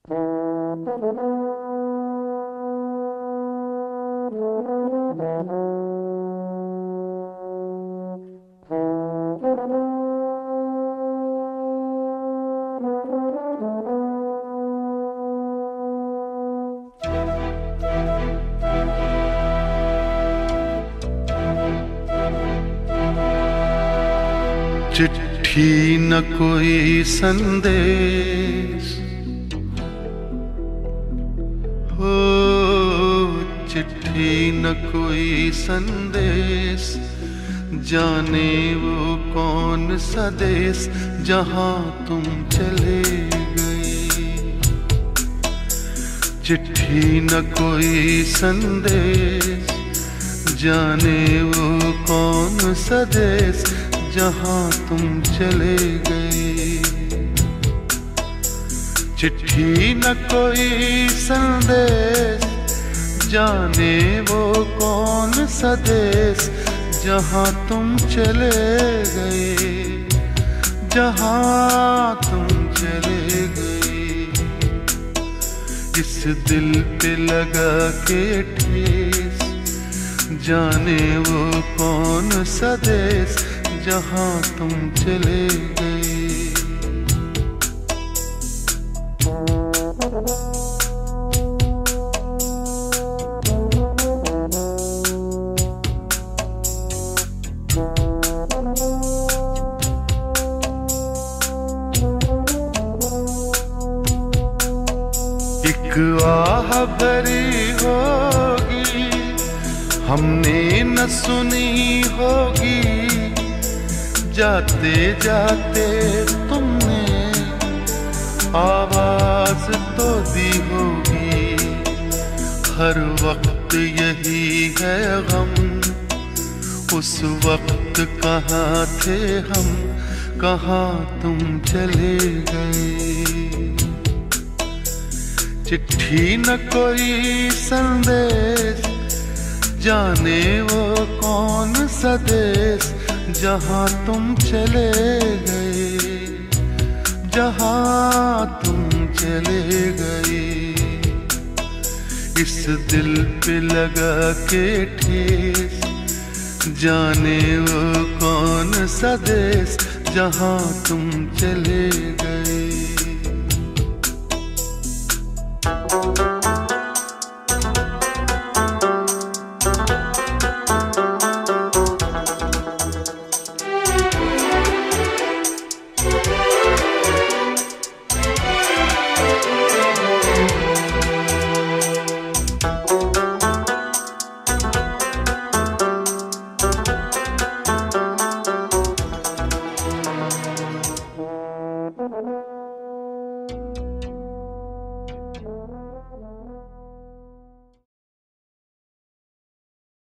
चिट्ठी न कोई संदेश हो, चिट्ठी न कोई संदेश, जाने वो कौन सा देश जहां तुम चले गए। चिट्ठी न कोई संदेश, जाने वो कौन सा देश जहां तुम चले गए। चिट्ठी न कोई संदेश, जाने वो कौन सा देश जहां तुम चले गए, जहां तुम चले गए। इस दिल पे लगा के ठेस, जाने वो कौन सा देश जहां तुम चले गए। एक आह भरी होगी, हमने न सुनी होगी, जाते जाते तुमने आवाज तो दी होगी। हर वक्त यही है गम, उस वक्त कहाँ थे हम, कहाँ तुम चले गए। चिट्ठी न कोई संदेश, जाने वो कौन सा देश जहां तुम चले गए, जहां तुम चले गए। इस दिल पे लगा के ठेस, जाने वो कौन सा देश जहां तुम चले गए।